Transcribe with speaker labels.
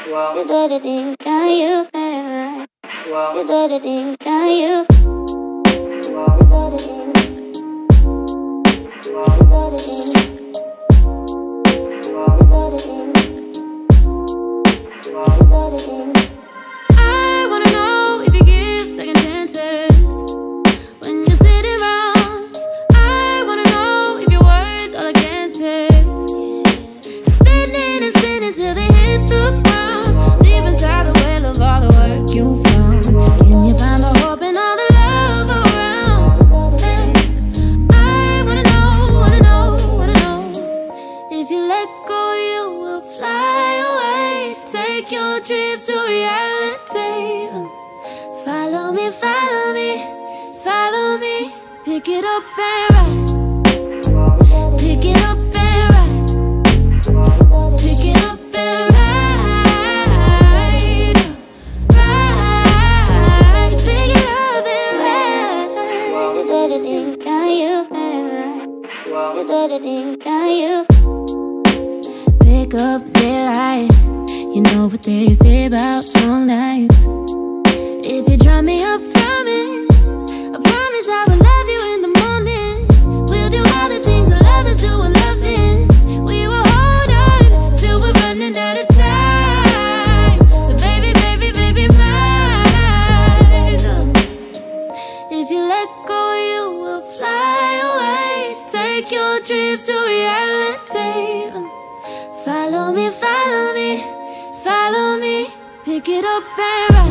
Speaker 1: You do the thing that you better. You do the thing that you. You do the thing. You do the thing. You do the thing. You do the thing.
Speaker 2: I wanna know if you give second chances when you're sitting around. I wanna know if your words all against his. Spinning and spinning till they hit the ground. Deep inside the well of all the work you found. Can you find the hope and all the love around? Hey, I wanna know if you let go, you will fly away. Take your dreams to reality. Follow me, follow me, follow me. Pick it up and ride. Pick it up and ride. Pick it up and ride. Ride. Pick it up and ride.
Speaker 1: You do the thing that you better. You do the thing that you.
Speaker 2: Pick up daylight. You know what they say about long nights. If you draw me up from it, I promise I will love you in the morning. We'll do all the things that lovers do when loving. We will hold on till we're running out of time. So baby, baby, baby, mine. If you let go, you will fly away. Take your dreams to reality. Follow me, follow me, follow me. Pick it up and ride.